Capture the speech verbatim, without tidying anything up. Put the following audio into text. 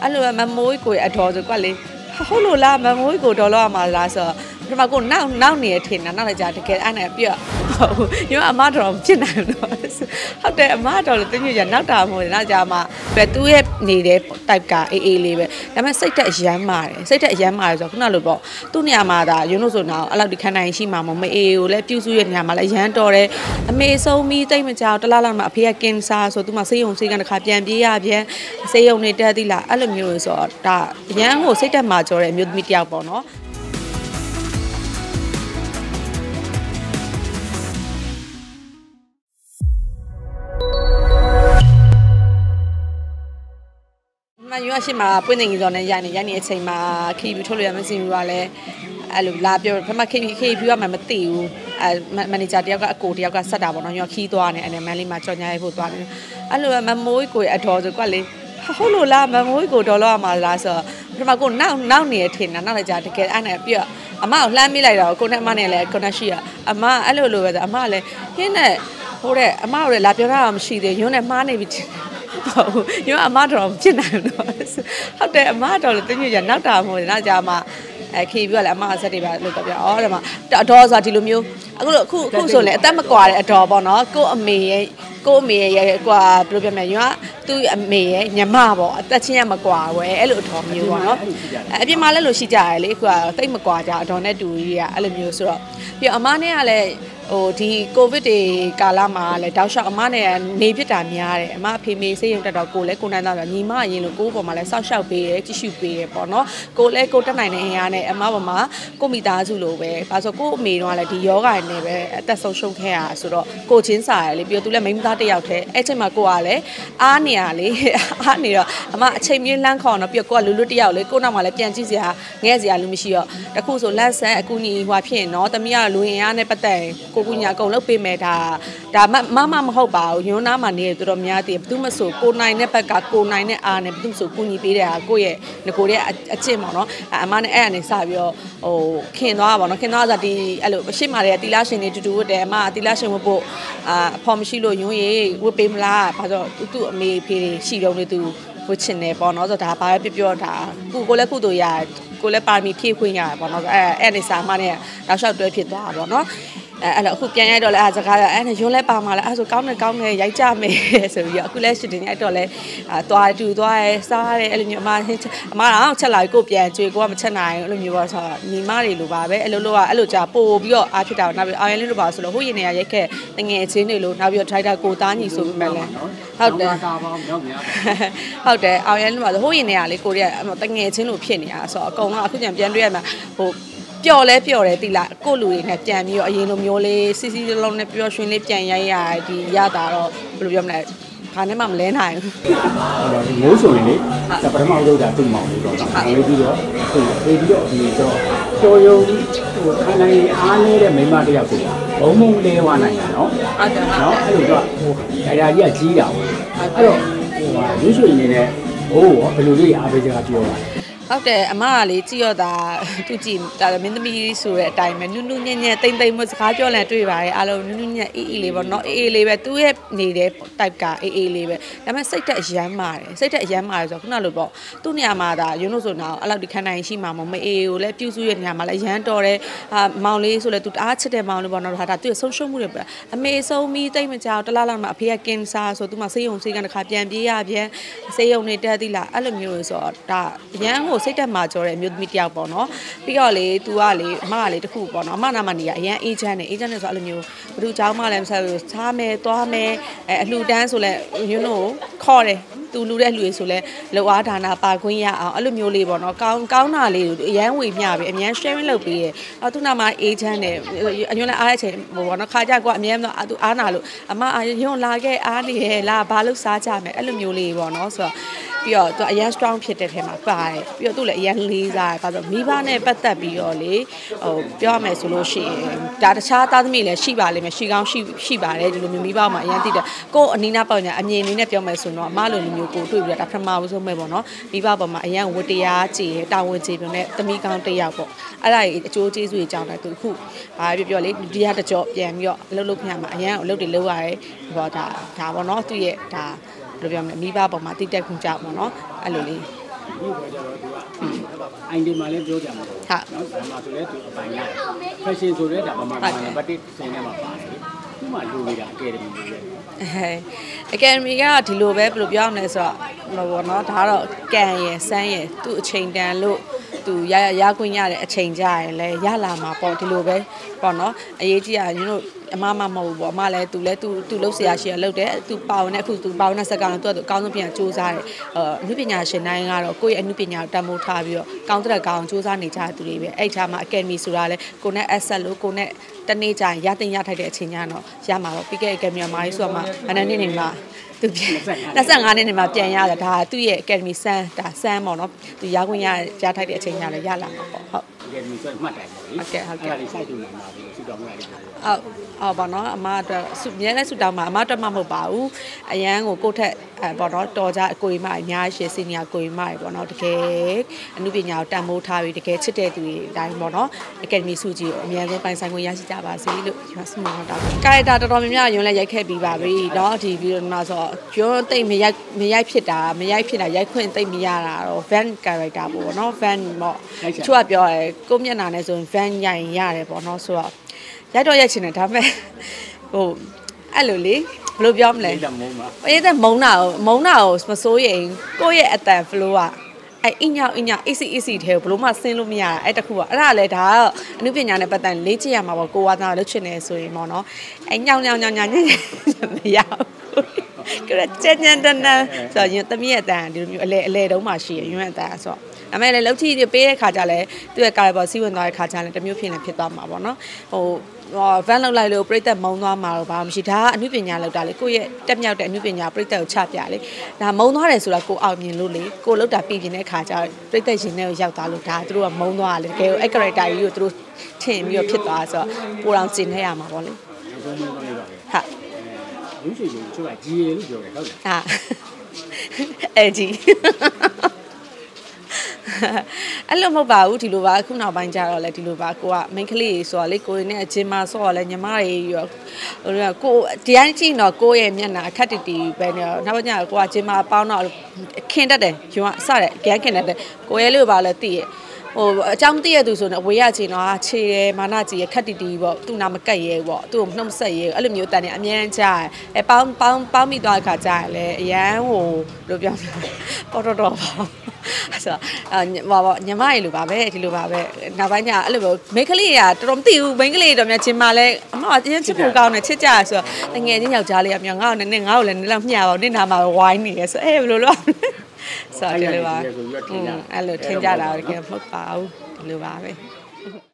အဲ့လိုမမိုးကိုအတော်ဆိုကွက်လေဟုတ်လို့လားမမိုးကိုတော်လို့ရမှာလားဆိုပထမကိုနောက်နောက်နေထင်တာနောက်လည်းကြာတကယ်အဲ့နဲ့ပြဟုတ်ညအမတော်ဖြစ်နိုင်တော့ဟုတ်တယ်အမတော်လည်းတညရနောက်တာမဟုတ်နောက်ကြာမှပဲသူ့ရဲ့နေတဲ့ type ကအေးအေးလေးပဲဒါပေမဲ့စိတ်တက်ရမ်းမာတယ်စိတ်တက်ရမ်းမာတယ်ဆိုတော့ခုနလိုပေါ့သူ့နေရာမှာဒါရုံးလို့ဆိုတော့အဲ့လောက်ဒီခန်းနိုင်ရှိမှာမမအေးကိုလည်းပြုစုရတဲ့နေရာမှာလည်းရမ်းတော်တယ်အမေဆုံးပြီးတိတ်မကြောက်တလားလောက်မှအဖေကကင်ဆာဆိုသူမှဆေးရုံဆေးကန်တစ်ခါပြန်ပြေးရပြန်ဆေးရုံနေတက်သီးလားအဲ့လိုမျိုးဆိုတော့ဒါရမ်းကိုစိတ်တက်မာကြောတဲ့အမျိုးသမီးတယောက်ပေါ့နော်မယူအရှိမှာပွင့်နေကြီးစောနဲ့ရိုက်နေရိုက်နေအချိန်မှာခီးပြီးထုတ်လို့ရမစင်ဘူးကလည်းအဲ့လိုလာပြောပထမခီးခီးပြီးကမှမသိဘူးအဲမန်နေဂျာတယောက်ကအကိုတယောက်ကဆက်တာပေါ့နော်ညခီးသွားနေအဲ့နဲ့မန်လေးမှာကြော်ညာရိုက်ဖို့သွားနေအဲ့လိုမမိုးကိုအတော်ဆိုကွက်လေဟုတ်လို့လားမမိုးကိုတော်လို့ရမှာလားဆိုပထမကိုနောက်နောက်နေထင်တာနောက်လည်းကြာတကယ်အဲ့နဲ့ပြအမကိုလှမ်းမိလိုက်တော့ကိုနဲ့အမနဲ့လည်းကိုနဲ့ရှိရအမအဲ့လိုလိုပဲအမကလည်းဟင်းနဲ့ဟိုတဲ့အမကလည်းလာပြောတာမရှိသေးရုံးနဲ့မှားနေပြီဟုတ်ညအမတော်ဖြစ်နိုင်တော့ဟုတ်တယ်အမတော်လည်းတညရနောက်တာမဟုတ်နောက်ကြာမှအဲခေပြီးတော့လည်းအမဆက်တွေပါလို့တော့ပြောဩဒါမှအတော်ဆိုတာဒီလိုမျိုးအခုအခုအခုဆိုလည်းအသက်မကွာတဲ့အတော်ပေါ့နော်ကို့အမေရဲ့ကို့အမေရဲ့ကွာဘယ်လိုပြောမလဲညကသူ့အမေရဲ့ညမပေါ့အသက်ချင်းရမကွာဝဲအဲ့လိုအတော်မျိုးပေါ့နော်အပြင်မှာလည်းလို့ရှိကြရလေအခုကတိတ်မကွာကြအတော်နဲ့တူကြီးကအဲ့လိုမျိုးဆိုတော့ပြီးအမနဲ့ကလည်းဟိုဒီကိုဗစ်တွေကာလမှာလည်းတောက်လျှောက်အမနဲ့နေဖြစ်တာများတယ်အမအဖေမေဆေးရုံတက်တော့ကိုလည်းကိုနိုင်သားဆိုညီမအရင်လို့ကိုပေါ်မှာလည်းစောက်ရှောက်ပေးတယ်ကြည့်ရှုပေးတယ်ပေါ့နော်ကိုလည်းကိုတက်နိုင်တဲ့အင်အားနဲ့အမပေါ်မှာကိုမိသားစုလိုပဲဘာလို့ကိုအမေတော့လည်းဒီယောဂါနဲ့ပဲအသက်ဆုံးရှုံးခဲ့ရဆိုတော့ကိုချင်းစာရလေပြီးတော့သူလည်းမိန်းမသားတစ်ယောက်တည်းအဲ့ချိန်မှာကိုကလည်းအားနေရလေအားနေတော့အမအချိန်မြင့်လန်းခေါ်တော့ပြီးတော့ကိုကလူလူတစ်ယောက်လေကိုနောက်မှာလည်းပြန်ကြည့်စရာငဲ့စရာလူမရှိတော့တခုဆိုလက်ဆန်းအကူညီဟွာဖြစ်ရင်နော်တမီးကလူရင်အားနဲ့ပတ်သက်ကိုကူညာအကုန်လုပ်ပေးမယ်ဒါဒါမမမဟုတ်ပါဘူးရုံးနာမှာနေတော်တော်များတည်ဘယ်သူမှဆိုကိုနိုင်တဲ့ဘက်ကကိုနိုင်တဲ့အားနဲ့ဘယ်သူမှဆိုကူညီပေးတဲ့ဟာကိုရဲ့ငကိုတဲ့အကျင့်ပေါ့နော်အမနဲ့အဲ့အနေစပြီးတော့ဟိုခင်သွားပါတော့ခင်သွားဆိုဒီအဲ့လိုရှစ်မာတဲ့တီလာရှင်တွေတူတူဝတ်တယ်အမတီလာရှင်ဝတ်ဖို့အာအဖေမရှိလို့ရုံးရေးဝတ်ပေးမလားဘာလို့သူ့အမေဖေတွေရှိတော့လေသူဝတ်ချင်တယ်ပေါ့နော်ဆိုတော့ဒါဘာပဲပြောပြောဒါကိုကိုလည်းကုသိုလ်ရကိုလည်းပါမီဖြည့်ခွင့်ရတယ်ပေါ့နော်အဲ့အဲ့အနေစာအမနဲ့တောက်လျှောက်တွဲဖြစ်သွားတာပေါ့နော်အဲအဲ့တော့အခုပြန်ရိုက်တော့လဲအဲစကားရအဲ့နဲ့ရုံးလဲပါမှာလဲအဲ့ဆိုကောင်းတယ်ကောင်းတယ်ရိုက်ကြမယ်ဆိုပြီးတော့အခုလဲရှူတင်ရိုက်တော့လဲအာသွားတူသွားရဲစားရဲအဲ့လိုမျိုးအမအမတော့ချက်လာကိုပြန်ကြွေကိုကမချက်နိုင်အဲ့လိုမျိုးပေါ့ဆိုတော့ညီမတွေလိုပါပဲအဲ့လိုလိုကအဲ့လိုကြာပို့ပြီးတော့အားဖြစ်တာနောက်ပြီးအောင်ရလေးလိုပါဆိုလို့ဟိုရင်နေရရိုက်ခဲ့တငယ်ချင်းတွေလို့နောက်ပြီးတော့ဒရိုက်တာကိုသားညီဆိုပြီးမှလဲဟုတ်တယ်ဟုတ်တယ်အောင်ရလေးလိုပါဆိုဟိုရင်နေရလေးကိုရီးယားတငယ်ချင်းလို့ဖြစ်နေတာဆိုတော့အကုန်လုံးအခုပြန်ပြန်တွေ့ရမှာဟိုပျော်လဲပျော်တယ်တိလားကိုလူတွေနဲ့ပြန်ပြီးတော့အရင်လိုမျိုးလေးစီစီလုံးနဲ့ပျော်ရွှင်လေးပြန်ရိုက်ရဒီရတာတော့ဘယ်လိုပြောမလဲဘာနဲ့မှမလဲနိုင်ဘူးဒီမိုးဆိုရင်လေပထမဆုံးကသူ့မောင်လေးတော့လေးပြီးတော့ပြီးပြီးတော့ဒီတော့တော်ရုံဟိုထိုင်နိုင်အားနေတဲ့မိမတယောက်ကိုဘုံဘုံလဲဝနိုင်တာနော်ဟုတ်တယ်နော်အဲ့လိုတော့ဟိုဒါရာကြီးကကြီးတာပေါ့အဲ့တော့ဟိုဟာရွှေရွှေနေနဲ့ဟိုးရောဘယ်လိုလေးအားပေးကြတာပြောတာဟုတ်တယ်အမကလေကြည့်ရတာသူကြည့်ဒါမင်းသမီးဆိုတဲ့အတိုင်းပဲနုနုညံ့ညံ့တိမ်တိမ်မစကားပြောလန်တွေ့ပါတယ်အားလုံးနုနုညံ့အေးအေးလေးပေါ့နော်အေးအေးလေးပဲသူ့ရဲ့နေတဲ့ type ကအေးအေးလေးပဲဒါပေမဲ့စိတ်တက်ရမ်းမာတယ်စိတ်တက်ရမ်းမာတယ်ဆိုတော့ခုနလိုပေါ့သူ့နေရာမှာဒါရုံးလို့ဆိုတော့အဲ့လောက်ဒီခန်းနိုင်ရှိမှာမမအေးကိုလည်းပြုစုရတဲ့နေရာမှာလည်းရမ်းတော်တယ်ဟာမောင်လေးဆိုလည်းသူတအားချစ်တဲ့မောင်လေးပေါ့နော်ဒါသူ့ဆုံးရှုံးမှုတွေပဲအမေဆုံးပြီးတိတ်မကြောက်တလားလောက်မှအဖေကကင်ဆာဆိုသူမှဆေးရုံဆေးကန်တစ်ခါပြန်ပြေးရပြန်ဆေးရုံနေတက်သီးလားအဲ့လိုမျိုးဆိုတော့ဒါရမ်းကိုစိတ်တက်မာကြောတဲ့အမျိုးသမီးတယောက်ပေါ့နော်ပြီးတော့လေ तू ကလေအမကလေတခုပေါ့နော်အမနာမနေရအရန်အေးချမ်းနေအေးချမ်းနေဆိုအဲ့လိုမျိုးဘသူเจ้าမလည်းမဆက်ဘူးစားမယ်သွားမယ်အဲအလှူဒန်းဆိုလဲညွန်းတို့ခေါ်တယ်သူလူတဲ့လူတွေဆိုလဲလောအားဒါနာပါခွင့်ရအောင်အဲ့လိုမျိုးလေးပေါ့နော်ကောင်းကောင်းတာလေးအရန်ဝေမျှပြီးအမြန် sharing လုပ်ပေးရအော်သူနာမအေးချမ်းတယ်အညွန်းလည်းအားတဲ့အချိန်ဟိုပေါ့နော်ခါကြကွာအမြန်တော့သူအားနာလို့အမအာညွန်းလာခဲ့အားနေရလားဘာလို့စားကြမယ်အဲ့လိုမျိုးလေးပေါ့နော်ဆိုတော့ပြီးတော့သူအရန် strong ဖြစ်တဲ့ထဲမှာပါတယ်ပြီးတော့သူလည်းအရန်လေးစားတယ်ဘာလို့မိဘနဲ့ပတ်သက်ပြီးတော့လေဟိုပြောရမယ်ဆိုလို့ရှိရင်ဒါတခြားသားသမီးလည်းရှိပါလိမ့်မယ်ရှိကောင်းရှိရှိပါတယ်ဒီလိုမျိုးမိဘမှာအရန်သိတယ်ကို့အနီးနားပေါ့ညာအမြင်လေးနဲ့ပြောမယ်ဆိုတော့အမလိုမျိုးကိုတွေ့ပြီးတော့ဒါပထမဆုံးပဲပေါ့နော်မိဘပေါ်မှာအရန်ဝတ္တရားကြည်တာဝန်ကြည်ပြုံးနဲ့သမီးကောင်းတစ်ယောက်ပေါ့အဲ့ဒါကြီးအကျိုးကျေးဇူးတွေကြောင့်လည်းသူအခုဘာပြောပြောလေဒီဟာတကြောပြန်ပြီးတော့အလုပ်လုပ်ခင်မှာအရန်အလုပ်တွေလုပ်ရတယ်ဟောဒါဒါပေါ့နော်သူ့ရဲ့ဒါဘယ်လိုပြောမလဲမိဘပေါ်မှာတိတက်ခွင့်ကြောက်ပေါ့နော်အဲ့လိုလေးဒီပေါ်ကြတော့သူကအိုင်ဒီမှာလည်းပြောကြမှာပေါ့နော်ဒါမှဆိုလဲသူအပိုင်ရတယ် fashion ဆိုလဲဒါမှမဟုတ်ဘူးနံပါတ်တစ်စင်ထဲမှာပါတယ်လေဒီမှာလိုနေတာအကယ်ဒမီလိုလဲအကယ်ဒမီကဒီလိုပဲဘယ်လိုပြောရမလဲဆိုတော့ဟိုပေါ့နော်ဒါကတော့ကန်ရယ်စမ်းရယ်သူ့အချိန်တန်လို့သူရရရခွင့်ရတဲ့အချိန်ကြရယ်လဲရလာမှာပေါ့ဒီလိုပဲပေါ့နော်အရေးကြီးတာညတို့အမမမဟုတ်ဘူးပေါ့အမလည်းသူလည်းသူသူလှုပ်ရှားရှိရလှုပ်တယ်သူပါဝင်တဲ့အခုသူပါဝင်တဲ့စက်ကောင်သူကသူအကောင်းဆုံးပြန်စူးစမ်းတယ်အအမှုပညာရှင်တိုင်းကတော့ကိုယ့်ရဲ့အမှုပညာကိုတန်ဖိုးထားပြီးတော့ကောင်းတဲ့ကောင်စူးစမ်းနေကြတဲ့သူတွေပဲအဲ့ထားမှာအကယ်ဒမီဆိုတာလဲကိုနဲ့ asset လို့ကိုနဲ့တနေ့ကျရင်ရတင်ရထိုက်တဲ့အချိန်ကျတော့ရမှာတော့ပြီးခဲ့တဲ့ academy မှာလေးဆိုတော့မှအနည်းနေ့နေမှာသူပြန်25နှစ်နေမှာပြန်ရတယ်ဒါသူ့ရဲ့ academy စမ်းဒါစမ်းပေါ့နော်သူရခွင့်ရရထိုက်တဲ့အချိန်ကျလည်းရလာမှာပေါ့ဟုတ် academy ဆိုမှတ်တယ်ပေါ့လေဟုတ်ကဲ့ဟုတ်ကဲ့အဲ့ဒါလေးစိုက်တူမှာပါဘူးဆူတောင်းလိုက်တယ်ဟုတ်ဟုတ်ပါနော်အမအတွက်စုမြဲလဲစုတောင်းမှာအမအတွက်မှမဟုတ်ပါဘူးအရန်ကိုကိုယ့်ထက်အဲပေါ့နော်တော်ကြအကိုကြီးမအများရှိစီနီယာကိုကြီးမတွေပေါ့နော်တကယ်အမှုပညာကိုတန်ဖိုးထားပြီးတကယ်ချစ်တဲ့သူတွေအတိုင်းပေါ့နော် academy စုကြီးကိုအများဆုံးပိုင်ဆိုင်ခွင့်ရရှိကြပါစေလို့ရွာစမောင်းတောင်းကာရက်တာတော်တော်များများရုံးလဲရိုက်ခဲ့ပြီးပါပြီเนาะဒီဗီဒီယိုမှာဆိုရုံးတိတ်မရိုက်မရိုက်ဖြစ်တာမရိုက်ဖြစ်တာရိုက်ခွင့်တိတ်မရတာတော့ van character ပေါ့เนาะ van ပေါ့သူကပြောတယ်ကိုမျက်နှာနဲ့ဆိုရင် van ရိုင်ရတယ်ပေါ့เนาะဆိုတော့ရိုက်တော့ရိုက်ချင်တယ်ဒါပေမဲ့ဟိုအဲ့လိုလေဘယ်လိုပြောမလဲမုံပါအေးတဲ့မုံတာကိုမုံတာကိုမစိုးရင်ကိုယ့်ရဲ့အတန် flow ကအဲ့အညောင်အညောင် easy easy ထဲဘလို့မှဆင်းလို့မရတာအဲ့တခုကအဲ့ဒါလည်းဒါကအနုပညာနဲ့ပတ်သက်လေ့ကျင့်ရမှာပေါ့ကိုဝါသားလုပ်ချင်နေဆိုရင်ပေါ့နော်အဲ့ညောင်ညောင်ညောင်ညောင်မရဘူးကရချန်ညန်တန်ဆိုရင်တမီးရဲ့အတန်ဒီလိုမျိုးအလဲအလဲတုံးမှရှိရရွံ့အတန်ဆိုတော့အမေလည်းလှုပ်ချီပေးတဲ့ခါကျလဲသူ့ရဲ့ကာရပေါ်စီးဝင်သွားတဲ့ခါကျလဲတမျိုးဖြစ်နေဖြစ်သွားမှာပေါ့နော်ဟိုဗန်လောက်လိုက်လို့ပြိသက်မုံသွားမှာတော့ဘာမှမရှိဒါကအမှုပညာလောက်တာလေကိုယ့်ရဲ့တက်မြောက်တဲ့အမှုပညာပြိသက်ကိုချပြလေဒါမုံသွားတယ်ဆိုတာကိုအောင်မြင်လို့လေကိုလောက်တာပြည်ပြင်းတဲ့ခါကျပြိသက်ရှင်ထဲကိုရောက်သွားလို့ဒါသူတို့ကမုံသွားတယ်တကယ်အဲ့ character ကြီးကိုသူတို့ထင်ပြီးတော့ဖြစ်သွားဆိုတော့ပိုအောင်ကျင်နေရမှာပေါ့လေဟုတ်လူရှိရှိချိုးကကြီးရလို့ပြောတယ်ဟုတ်လားဟာအဲ့ကြီးအဲ့လိုမဟုတ်ပါဘူးဒီလိုပါအခုနောက်ပိုင်းကျတော့လေဒီလိုပါကိုက main ကလေးဆိုတော့လေကိုရင်းနဲ့အချင်းမဆော့ရလဲညီမတွေရောဟိုကကိုတရားကြည့်တော့ကိုရဲ့မျက်နှာအခက်တီတီပဲနေတော့နောက်ပိုင်းကျတော့ကိုကချင်းမပေါင်းတော့ခင်တတ်တယ်ယူကစတယ်ကြမ်းခင်တတ်တယ်ကိုရဲလေးပါလဲသိရဲ့ဟိုအကြောင်းတည့်ရသူဆိုတော့အဝေးရချင်တော့ခြေရဲမာနကြီးရခက်တီတီပေါ့သူ့နာမကတ်ရဲပေါ့သူ့ကိုနှုတ်ဆက်ရဲအဲ့လိုမျိုးတန်နေအမြဲကြားအဲပေါင်းပေါင်းပေါင်းမိသွားတဲ့ခါကြားရလဲအရန်ဟိုဘယ်လိုပြောပေါ်တော့တော့ပေါ့ဆိုတော့ဟိုညီမရေလိုပါပဲဒီလိုပါပဲနောက်ပိုင်းကျအဲ့လိုမျိုးမိန်းကလေးကတော်တော်မသိဘူးမိန်းကလေးတော်များချင်းမလဲအမအရင်ချစ်ဖို့ကောင်းတယ်ချစ်ကြဆိုတော့တငယ်ချင်းယောက်ျားလေးကမြောင်ငါ့ကိုနည်းနည်းငါ့ကိုလည်းနည်းလောက်မျှပါဦးနင့်နာမှာဝိုင်းနေရဲဆိုအဲဘယ်လိုလုပ်ဆိုတော့ဒီလိုပါအဲ့လိုထင်ကြတာတကယ်မဟုတ်ပါဘူးဒီလိုပါပဲ